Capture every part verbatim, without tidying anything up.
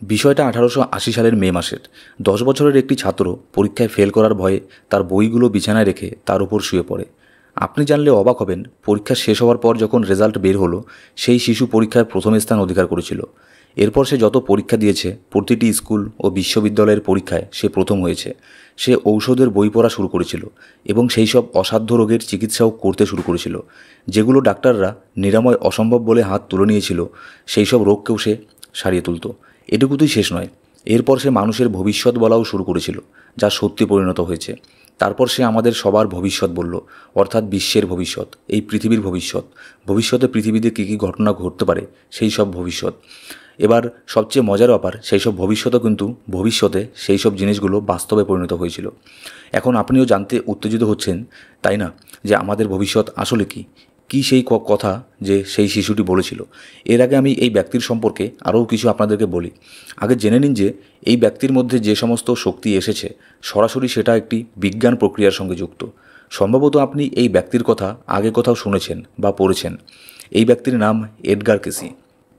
বিষয়টা আঠারোশো আশি সালের মে মাসের। দশ বছরের একটি ছাত্র পরীক্ষায় ফেল করার ভয়ে তার বইগুলো বিছানায় রেখে তার উপর শুয়ে পড়ে। আপনি জানলে অবাক হবেন, পরীক্ষা শেষ হওয়ার পর যখন রেজাল্ট বের হলো, সেই শিশু পরীক্ষায় প্রথম স্থান অধিকার করেছিল। এরপর সে যত পরীক্ষা দিয়েছে, প্রতিটি স্কুল ও বিশ্ববিদ্যালয়ের পরীক্ষায় সে প্রথম হয়েছে। সে ঔষধের বই পড়া শুরু করেছিল এবং সেই সব অসাধ্য রোগের চিকিৎসাও করতে শুরু করেছিল, যেগুলো ডাক্তাররা নিরাময় অসম্ভব বলে হাত তুলে নিয়েছিল। সেই সব রোগকেও সে সারিয়ে তুলত। এটুকুতেই শেষ নয়, এরপর সে মানুষের ভবিষ্যৎ বলাও শুরু করেছিল, যা সত্যি পরিণত হয়েছে। তারপর সে আমাদের সবার ভবিষ্যৎ বলল, অর্থাৎ বিশ্বের ভবিষ্যৎ, এই পৃথিবীর ভবিষ্যৎ। ভবিষ্যতে পৃথিবীতে কী কী ঘটনা ঘটতে পারে, সেই সব ভবিষ্যৎ। এবার সবচেয়ে মজার ব্যাপার, সেই সব ভবিষ্যতও কিন্তু ভবিষ্যতে সেই সব জিনিসগুলো বাস্তবে পরিণত হয়েছিল। এখন আপনিও জানতে উত্তেজিত হচ্ছেন, তাই না, যে আমাদের ভবিষ্যৎ আসলে কী কী সেই কথা যে সেই শিশুটি বলেছিল। এর আগে আমি এই ব্যক্তির সম্পর্কে আরও কিছু আপনাদেরকে বলি। আগে জেনে নিন যে এই ব্যক্তির মধ্যে যে সমস্ত শক্তি এসেছে, সরাসরি সেটা একটি বিজ্ঞান প্রক্রিয়ার সঙ্গে যুক্ত। সম্ভবত আপনি এই ব্যক্তির কথা আগে কোথাও শুনেছেন বা পড়েছেন। এই ব্যক্তির নাম এডগার কেসি।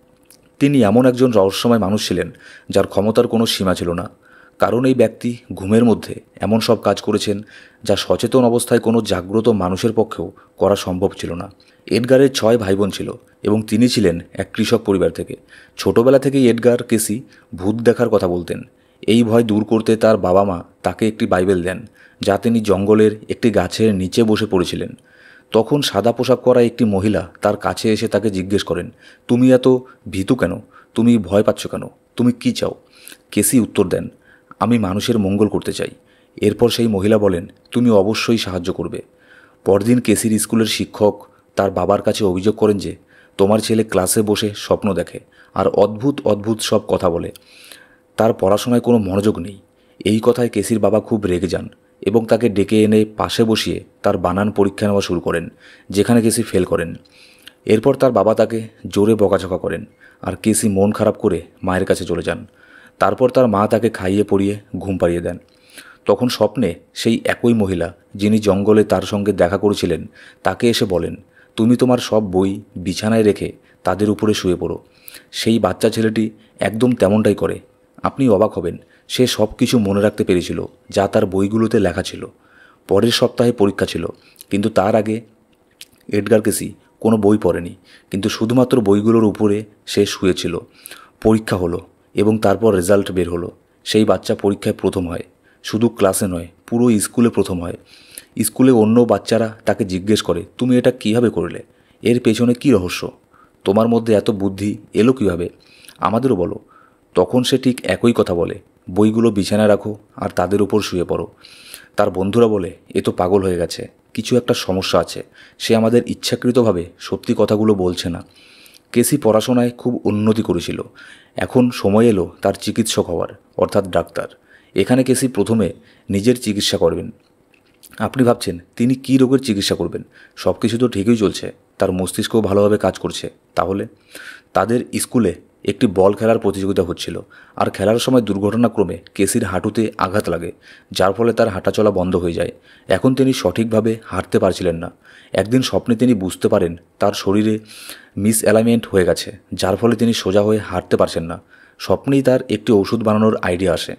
তিনি এমন একজন রহস্যময় মানুষ ছিলেন যার ক্ষমতার কোনো সীমা ছিল না, কারণ এই ব্যক্তি ঘুমের মধ্যে এমন সব কাজ করেছেন যা সচেতন অবস্থায় কোনো জাগ্রত মানুষের পক্ষেও করা সম্ভব ছিল না। এডগারের ছয় ভাই বোন ছিল এবং তিনি ছিলেন এক কৃষক পরিবার থেকে। ছোটবেলা থেকেই এডগার কেসি ভূত দেখার কথা বলতেন। এই ভয় দূর করতে তার বাবা মা তাকে একটি বাইবেল দেন, যা তিনি জঙ্গলের একটি গাছের নিচে বসে পড়েছিলেন। তখন সাদা পোশাক পরা একটি মহিলা তার কাছে এসে তাকে জিজ্ঞেস করেন, তুমি এত ভীতু কেন? তুমি ভয় পাচ্ছ কেন? তুমি কি চাও? কেসি উত্তর দেন, আমি মানুষের মঙ্গল করতে চাই। এরপর সেই মহিলা বলেন, তুমি অবশ্যই সাহায্য করবে। পরদিন কেসির স্কুলের শিক্ষক তার বাবার কাছে অভিযোগ করেন যে তোমার ছেলে ক্লাসে বসে স্বপ্ন দেখে আর অদ্ভুত অদ্ভুত সব কথা বলে, তার পড়াশোনায় কোনো মনোযোগ নেই। এই কথায় কেসির বাবা খুব রেগে যান এবং তাকে ডেকে এনে পাশে বসিয়ে তার বানান পরীক্ষা নেওয়া শুরু করেন, যেখানে কেসি ফেল করেন। এরপর তার বাবা তাকে জোরে বকাঝকা করেন আর কেসি মন খারাপ করে মায়ের কাছে চলে যান। তারপর তার মা তাকে খাইয়ে পরিয়ে ঘুম পাড়িয়ে দেন। তখন স্বপ্নে সেই একই মহিলা যিনি জঙ্গলে তার সঙ্গে দেখা করেছিলেন তাকে এসে বলেন, তুমি তোমার সব বই বিছানায় রেখে তাদের উপরে শুয়ে পড়ো। সেই বাচ্চা ছেলেটি একদম তেমনটাই করে। আপনি অবাক হবেন, সে সব কিছু মনে রাখতে পেরেছিল যা তার বইগুলোতে লেখা ছিল। পরের সপ্তাহে পরীক্ষা ছিল, কিন্তু তার আগে এডগার কেসি কোনো বই পড়েনি, কিন্তু শুধুমাত্র বইগুলোর উপরে সে শুয়েছিল। পরীক্ষা হলো এবং তারপর রেজাল্ট বের হলো। সেই বাচ্চা পরীক্ষায় প্রথম হয়। শুধু ক্লাসে নয়, পুরো স্কুলে প্রথম হয়। স্কুলে অন্য বাচ্চারা তাকে জিজ্ঞেস করে, তুমি এটা কীভাবে করলে? এর পেছনে কী রহস্য? তোমার মধ্যে এত বুদ্ধি এলো কীভাবে? আমাদেরও বলো। তখন সে ঠিক একই কথা বলে, বইগুলো বিছানায় রাখো আর তাদের উপর শুয়ে পড়ো। তার বন্ধুরা বলে, এ তো পাগল হয়ে গেছে, কিছু একটা সমস্যা আছে, সে আমাদের ইচ্ছাকৃতভাবে সত্যি কথাগুলো বলছে না। কেসি পড়াশোনায় খুব উন্নতি করেছিল। এখন সময় এলো তার চিকিৎসক হওয়ার, অর্থাৎ ডাক্তার। এখানে কেসি প্রথমে নিজের চিকিৎসা করবেন। আপনি ভাবছেন তিনি কী রোগের চিকিৎসা করবেন? সব কিছু তো ঠিকই চলছে, তার মস্তিষ্কও ভালোভাবে কাজ করছে। তাহলে তাদের স্কুলে একটি বল খেলার প্রতিযোগিতা হচ্ছিল, আর খেলার সময় দুর্ঘটনাক্রমে কেসির হাঁটুতে আঘাত লাগে, যার ফলে তার হাঁটাচলা বন্ধ হয়ে যায়। এখন তিনি সঠিকভাবে হাঁটতে পারছিলেন না। একদিন স্বপ্নে তিনি বুঝতে পারেন তার শরীরে মিস অ্যালাইনমেন্ট হয়ে গেছে, যার ফলে তিনি সোজা হয়ে হাঁটতে পারছেন না। স্বপ্নেই তার একটি ওষুধ বানানোর আইডিয়া আসে।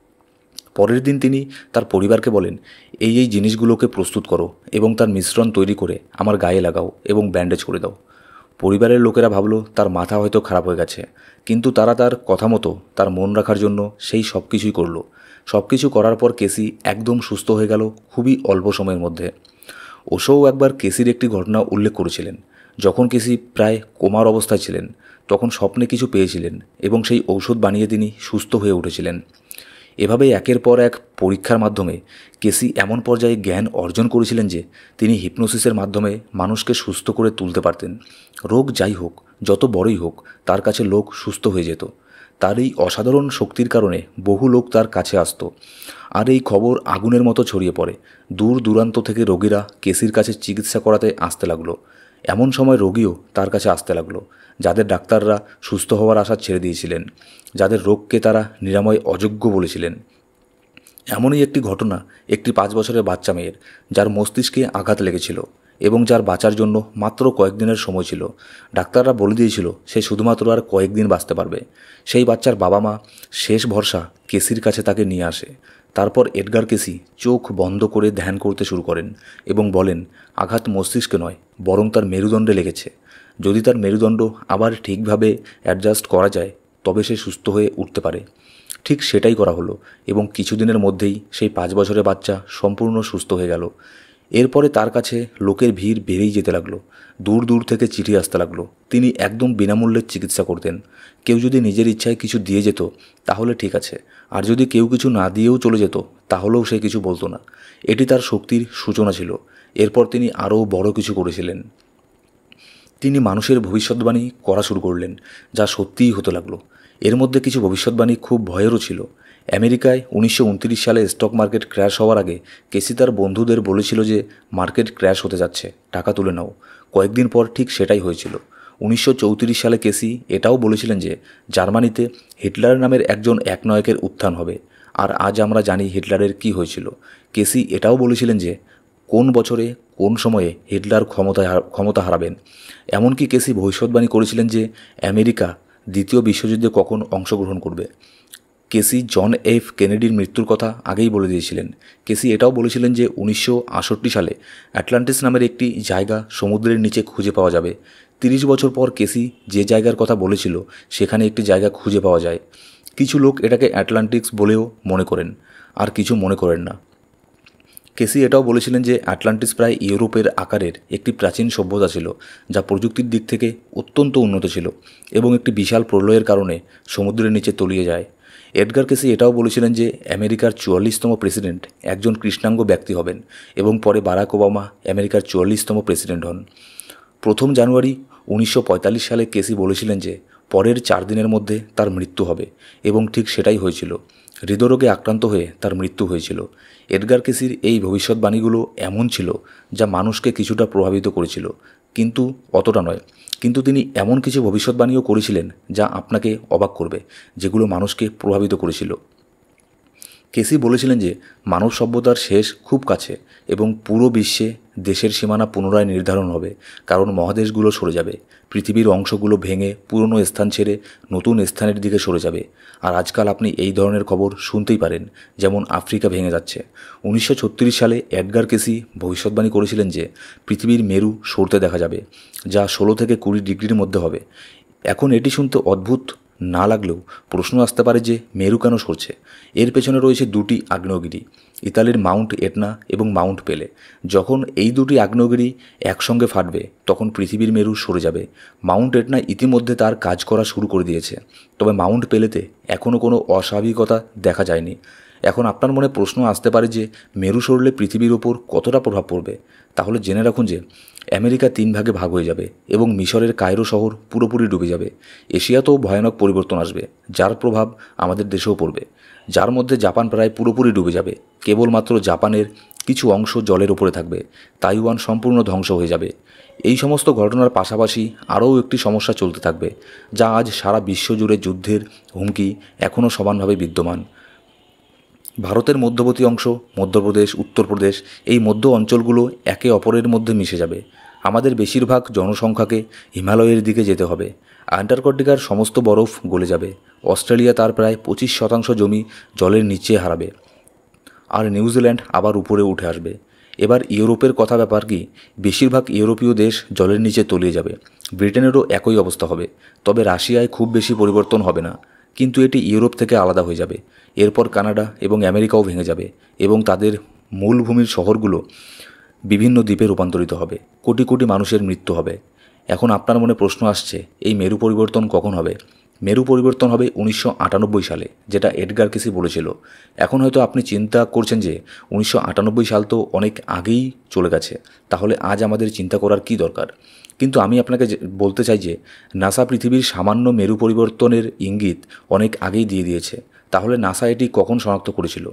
পরের দিন তিনি তার পরিবারকে বলেন, এই এই জিনিসগুলোকে প্রস্তুত করো এবং তার মিশ্রণ তৈরি করে আমার গায়ে লাগাও এবং ব্যান্ডেজ করে দাও। পরিবারের লোকেরা ভাবলো তার মাথা হয়তো খারাপ হয়ে গেছে, কিন্তু তারা তার কথা মতো তার মন রাখার জন্য সেই সব কিছুই করলো। সব কিছু করার পর কেসি একদম সুস্থ হয়ে গেল খুবই অল্প সময়ের মধ্যে। ওশোও একবার কেসির একটি ঘটনা উল্লেখ করেছিলেন। যখন কেসি প্রায় কোমার অবস্থায় ছিলেন, তখন স্বপ্নে কিছু পেয়েছিলেন এবং সেই ঔষধ বানিয়ে তিনি সুস্থ হয়ে উঠেছিলেন। এভাবেই একের পর এক পরীক্ষার মাধ্যমে কেসি এমন পর্যায়ে জ্ঞান অর্জন করেছিলেন যে তিনি হিপনোসিসের মাধ্যমে মানুষকে সুস্থ করে তুলতে পারতেন। রোগ যাই হোক, যত বড়ই হোক, তার কাছে লোক সুস্থ হয়ে যেত। তার এই অসাধারণ শক্তির কারণে বহু লোক তার কাছে আসত, আর এই খবর আগুনের মতো ছড়িয়ে পড়ে। দূর দূরান্ত থেকে রোগীরা কেসির কাছে চিকিৎসা করাতে আসতে লাগলো। এমন সময় রোগীও তার কাছে আসতে লাগলো, যাদের ডাক্তাররা সুস্থ হওয়ার আশা ছেড়ে দিয়েছিলেন, যাদের রোগকে তারা নিরাময় অযোগ্য বলেছিলেন। এমনই একটি ঘটনা একটি পাঁচ বছরের বাচ্চা মেয়ের, যার মস্তিষ্কে আঘাত লেগেছিল। এবং যার বাঁচার জন্য মাত্র কয়েকদিনের সময় ছিল। ডাক্তাররা বলে দিয়েছিল সে শুধুমাত্র আর কয়েকদিন বাঁচতে পারবে। সেই বাচ্চার বাবা মা শেষ ভরসা কেসির কাছে তাকে নিয়ে আসে। তারপর এডগার কেসি চোখ বন্ধ করে ধ্যান করতে শুরু করেন এবং বলেন, আঘাত মস্তিষ্কে নয়, বরং তার মেরুদণ্ডে লেগেছে। যদি তার মেরুদণ্ড আবার ঠিকভাবে অ্যাডজাস্ট করা যায় তবে সে সুস্থ হয়ে উঠতে পারে। ঠিক সেটাই করা হলো এবং কিছুদিনের মধ্যেই সেই পাঁচ বছরের বাচ্চা সম্পূর্ণ সুস্থ হয়ে গেল। এরপরে তার কাছে লোকের ভিড় বেড়েই যেতে লাগলো। দূর দূর থেকে চিঠি আসতে লাগলো। তিনি একদম বিনামূল্যে চিকিৎসা করতেন। কেউ যদি নিজের ইচ্ছায় কিছু দিয়ে যেত তাহলে ঠিক আছে, আর যদি কেউ কিছু না দিয়েও চলে যেত তাহলেও সে কিছু বলতো না। এটি তার শক্তির সূচনা ছিল। এরপর তিনি আরও বড় কিছু করেছিলেন। তিনি মানুষের ভবিষ্যৎবাণী করা শুরু করলেন, যা সত্যিই হতে লাগলো। এর মধ্যে কিছু ভবিষ্যৎবাণী খুব ভয়েরও ছিল। আমেরিকায় উনিশশো উনত্রিশ সালে স্টক মার্কেট ক্র্যাশ হওয়ার আগে কেসি তার বন্ধুদের বলেছিল যে মার্কেট ক্র্যাশ হতে যাচ্ছে, টাকা তুলে নাও। কয়েকদিন পর ঠিক সেটাই হয়েছিল। উনিশশো চৌত্রিশ সালে কেসি এটাও বলেছিলেন যে জার্মানিতে হিটলার নামের একজন একনায়কের উত্থান হবে। আর আজ আমরা জানি হিটলারের কী হয়েছিল। কেসি এটাও বলেছিলেন যে কোন বছরে কোন সময়ে হিটলার ক্ষমতায় ক্ষমতা হারাবেন। এমনকি কেসি ভবিষ্যৎবাণী করেছিলেন যে আমেরিকা দ্বিতীয় বিশ্বযুদ্ধে কখন অংশগ্রহণ করবে। কেসি জন এফ কেনেডির মৃত্যুর কথা আগেই বলে দিয়েছিলেন। কেসি এটাও বলেছিলেন যে উনিশশো আটষট্টি সালে অ্যাটলান্টিস নামের একটি জায়গা সমুদ্রের নিচে খুঁজে পাওয়া যাবে। তিরিশ বছর পর কেসি যে জায়গার কথা বলেছিল সেখানে একটি জায়গা খুঁজে পাওয়া যায়। কিছু লোক এটাকে অ্যাটলান্টিক্স বলেও মনে করেন, আর কিছু মনে করেন না। কেসি এটাও বলেছিলেন যে আটলান্টিস প্রায় ইউরোপের আকারের একটি প্রাচীন সভ্যতা ছিল, যা প্রযুক্তির দিক থেকে অত্যন্ত উন্নত ছিল এবং একটি বিশাল প্রলয়ের কারণে সমুদ্রের নিচে তলিয়ে যায়। এডগার কেসি এটাও বলেছিলেন যে আমেরিকার চুয়াল্লিশতম প্রেসিডেন্ট একজন কৃষ্ণাঙ্গ ব্যক্তি হবেন এবং পরে বারাক ওবামা আমেরিকার চুয়াল্লিশতম প্রেসিডেন্ট হন। প্রথম জানুয়ারি উনিশশো পঁয়তাল্লিশ সালে কেসি বলেছিলেন যে পরের চার দিনের মধ্যে তার মৃত্যু হবে এবং ঠিক সেটাই হয়েছিল। হৃদরোগে আক্রান্ত হয়ে তার মৃত্যু হয়েছিল। এডগার কেসির এই ভবিষ্যৎবাণীগুলো এমন ছিল যা মানুষকে কিছুটা প্রভাবিত করেছিল, কিন্তু অতটা নয়। কিন্তু তিনি এমন কিছু ভবিষ্যৎবাণীও করেছিলেন যা আপনাকে অবাক করবে, যেগুলো মানুষকে প্রভাবিত করেছিল। কেসি বলেছিলেন যে মানব সভ্যতার শেষ খুব কাছে এবং পুরো বিশ্বে দেশের সীমানা পুনরায় নির্ধারণ হবে, কারণ মহাদেশগুলো সরে যাবে, পৃথিবীর অংশগুলো ভেঙে পুরনো স্থান ছেড়ে নতুন স্থানের দিকে সরে যাবে। আর আজকাল আপনি এই ধরনের খবর শুনতেই পারেন, যেমন আফ্রিকা ভেঙে যাচ্ছে। উনিশশো ছত্রিশ সালে এডগার কেসি ভবিষ্যৎবাণী করেছিলেন যে পৃথিবীর মেরু সরতে দেখা যাবে, যা ষোলো থেকে কুড়ি ডিগ্রির মধ্যে হবে। এখন এটি শুনতে অদ্ভুত না লাগলেও প্রশ্ন আসতে পারে যে মেরু কেন সরছে। এর পেছনে রয়েছে দুটি আগ্নেয়গিরি, ইতালির মাউন্ট এটনা এবং মাউন্ট পেলে। যখন এই দুটি আগ্নেয়গিরি একসঙ্গে ফাটবে তখন পৃথিবীর মেরু সরে যাবে। মাউন্ট এটনা ইতিমধ্যে তার কাজ করা শুরু করে দিয়েছে, তবে মাউন্ট পেলেতে এখনও কোনো অস্বাভাবিকতা দেখা যায়নি। এখন আপনার মনে প্রশ্ন আসতে পারে যে মেরু সরলে পৃথিবীর ওপর কতটা প্রভাব পড়বে। তাহলে জেনে রাখুন যে আমেরিকা তিন ভাগে ভাগ হয়ে যাবে এবং মিশরের কায়রো শহর পুরোপুরি ডুবে যাবে। এশিয়াতেও ভয়ানক পরিবর্তন আসবে, যার প্রভাব আমাদের দেশেও পড়বে। যার মধ্যে জাপান প্রায় পুরোপুরি ডুবে যাবে, কেবলমাত্র জাপানের কিছু অংশ জলের ওপরে থাকবে। তাইওয়ান সম্পূর্ণ ধ্বংস হয়ে যাবে। এই সমস্ত ঘটনার পাশাপাশি আরও একটি সমস্যা চলতে থাকবে, যা আজ সারা বিশ্বজুড়ে যুদ্ধের হুমকি এখনও সমানভাবে বিদ্যমান। ভারতের মধ্যবর্তী অংশ, মধ্যপ্রদেশ, উত্তরপ্রদেশ, এই মধ্য অঞ্চলগুলো একে অপরের মধ্যে মিশে যাবে। আমাদের বেশিরভাগ জনসংখ্যাকে হিমালয়ের দিকে যেতে হবে। অ্যান্টার্কটিকার সমস্ত বরফ গলে যাবে। অস্ট্রেলিয়া তার প্রায় পঁচিশ শতাংশ জমি জলের নিচে হারাবে, আর নিউজিল্যান্ড আবার উপরে উঠে আসবে। এবার ইউরোপের কথা ব্যাপার কি, বেশিরভাগ ইউরোপীয় দেশ জলের নিচে তলিয়ে যাবে। ব্রিটেনেরও একই অবস্থা হবে, তবে রাশিয়ায় খুব বেশি পরিবর্তন হবে না, কিন্তু এটি ইউরোপ থেকে আলাদা হয়ে যাবে। এরপর কানাডা এবং আমেরিকাও ভেঙে যাবে এবং তাদের মূলভূমির শহরগুলো বিভিন্ন দ্বীপে রূপান্তরিত হবে। কোটি কোটি মানুষের মৃত্যু হবে। এখন আপনার মনে প্রশ্ন আসছে, এই মেরু পরিবর্তন কখন হবে? মেরু পরিবর্তন হবে উনিশশো আটানব্বই সালে, যেটা এডগার কেসি বলেছিল। এখন হয়তো আপনি চিন্তা করছেন যে উনিশশো আটানব্বই সাল তো অনেক আগেই চলে গেছে, তাহলে আজ আমাদের চিন্তা করার কী দরকার? কিন্তু আমি আপনাকে বলতে চাই যে নাসা পৃথিবীর সামান্য মেরু পরিবর্তনের ইঙ্গিত অনেক আগেই দিয়ে দিয়েছে। তাহলে নাসা এটি কখন শনাক্ত করেছিল?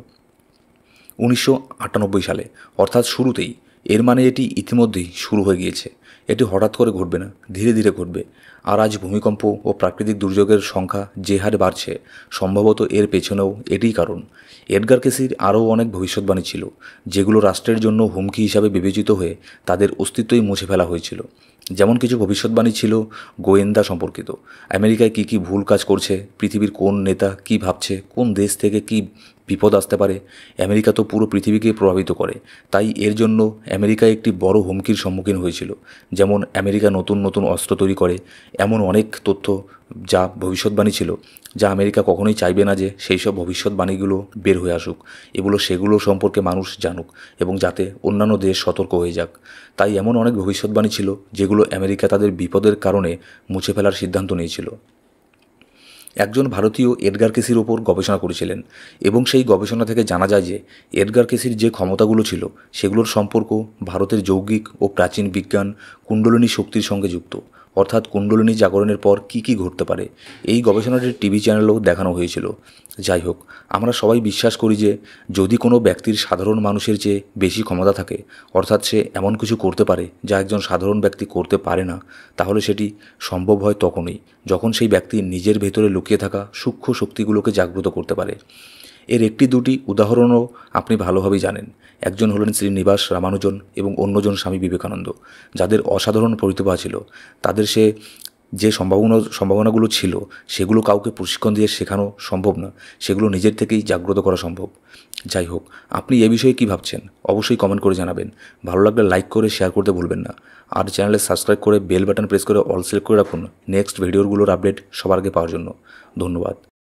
উনিশশো আটানব্বই সালে, অর্থাৎ শুরুতেই। এর মানে এটি ইতিমধ্যেই শুরু হয়ে গিয়েছে। এটি হঠাৎ করে ঘটবে না, ধীরে ধীরে ঘটবে। আর আজ ভূমিকম্প ও প্রাকৃতিক দুর্যোগের সংখ্যা যে হারে বাড়ছে, সম্ভবত এর পেছনেও এটিই কারণ। এডগার কেসির আরও অনেক ভবিষ্যৎবাণী ছিল, যেগুলো রাষ্ট্রের জন্য হুমকি হিসাবে বিবেচিত হয়ে তাদের অস্তিত্বই মুছে ফেলা হয়েছিল। যেমন কিছু ভবিষ্যৎবাণী ছিল গোয়েন্দা সম্পর্কিত, আমেরিকায় কী কী ভুল কাজ করছে, পৃথিবীর কোন নেতা কী ভাবছে, কোন দেশ থেকে কী বিপদ আসতে পারে। আমেরিকা তো পুরো পৃথিবীকে প্রভাবিত করে, তাই এর জন্য আমেরিকা একটি বড় হুমকির সম্মুখীন হয়েছিল। যেমন আমেরিকা নতুন নতুন অস্ত্র তৈরি করে, এমন অনেক তথ্য যা ভবিষ্যৎবাণী ছিল, যা আমেরিকা কখনোই চাইবে না যে সেই সব ভবিষ্যৎবাণীগুলো বের হয়ে আসুক, এগুলো সেগুলো সম্পর্কে মানুষ জানুক এবং যাতে অন্যান্য দেশ সতর্ক হয়ে যাক। তাই এমন অনেক ভবিষ্যৎবাণী ছিল যেগুলো আমেরিকা তাদের বিপদের কারণে মুছে ফেলার সিদ্ধান্ত নিয়েছিল। একজন ভারতীয় এডগার কেসির ওপর গবেষণা করেছিলেন এবং সেই গবেষণা থেকে জানা যায় যে এডগার কেসির যে ক্ষমতাগুলো ছিল সেগুলোর সম্পর্ক ভারতের যৌগিক ও প্রাচীন বিজ্ঞান কুণ্ডলিনী শক্তির সঙ্গে যুক্ত, অর্থাৎ কুণ্ডলিনী জাগরণের পর কী কী ঘটতে পারে। এই গবেষণাটির টিভি চ্যানেলেও দেখানো হয়েছিল। যাই হোক, আমরা সবাই বিশ্বাস করি যে যদি কোনো ব্যক্তির সাধারণ মানুষের চেয়ে বেশি ক্ষমতা থাকে, অর্থাৎ সে এমন কিছু করতে পারে যা একজন সাধারণ ব্যক্তি করতে পারে না, তাহলে সেটি সম্ভব হয় তখনই যখন সেই ব্যক্তি নিজের ভেতরে লুকিয়ে থাকা সূক্ষ্ম শক্তিগুলোকে জাগ্রত করতে পারে। এর একটি দুটি উদাহরণও আপনি ভালোভাবেই জানেন। একজন হলেন শ্রীনিবাস রামানুজন এবং অন্যজন স্বামী বিবেকানন্দ, যাদের অসাধারণ প্রতিভা ছিল। তাদের সে যে সম্ভাবনা সম্ভাবনাগুলো ছিল সেগুলো কাউকে প্রশিক্ষণ দিয়ে শেখানো সম্ভব না, সেগুলো নিজের থেকেই জাগ্রত করা সম্ভব। যাই হোক, আপনি এ বিষয়ে কী ভাবছেন অবশ্যই কমেন্ট করে জানাবেন। ভালো লাগলে লাইক করে শেয়ার করতে ভুলবেন না। আর চ্যানেলে সাবস্ক্রাইব করে বেল বাটন প্রেস করে অল সিলেক্ট করে রাখুন নেক্সট ভিডিওগুলোর আপডেট সবার আগে পাওয়ার জন্য। ধন্যবাদ।